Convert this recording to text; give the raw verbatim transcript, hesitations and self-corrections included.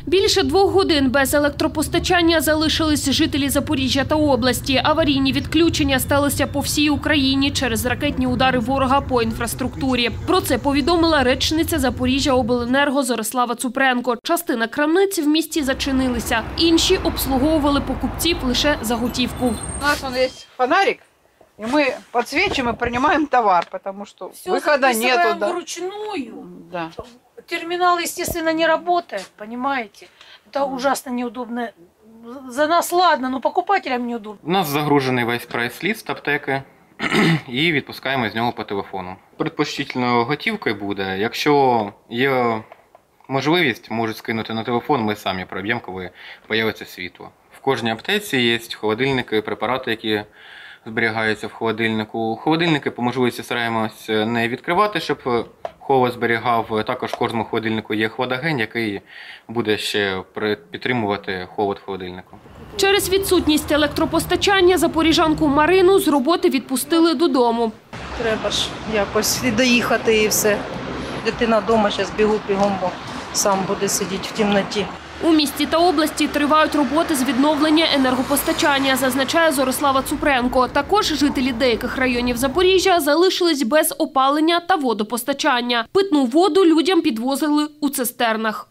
Більше двох годин без електропостачання залишились жителі Запоріжжя та області. Аварійні відключення сталися по всій Україні через ракетні удари ворога по інфраструктурі. Про це повідомила речниця Запоріжжяобленерго Зорислава Цупренко. Частина крамниць в місті зачинилися. Інші обслуговували покупців лише за готівку. У нас є фонарик, і ми підсвічуємо і приймаємо товар, тому що виходу немає. Все вручную. Да. Терминал, естественно, не работает, понимаете? Это ужасно неудобно. За нас ладно, но покупателям неудобно. У нас загружений весь прайс-ліст аптеки і відпускаємо з нього по телефону. Предпочтительно готівкою буде. Якщо є можливість, можуть скинути на телефон, ми самі проб'ємо, коли з'явиться світло. В кожній аптеці є холодильники, препарати, які зберігаються в холодильнику. Холодильники по можливості стараємося не відкривати, щоб холод зберігав. Також в кожному холодильнику є хладагень, який буде ще підтримувати холод в холодильнику. Через відсутність електропостачання запоріжанку Марину з роботи відпустили додому. Треба ж якось доїхати і все. Дитина вдома, зараз бігу бігом, бо сам буде сидіти в темноті. У місті та області тривають роботи з відновлення енергопостачання, зазначає Зорислава Цупренко. Також жителі деяких районів Запоріжжя залишились без опалення та водопостачання. Питну воду людям підвозили у цистернах.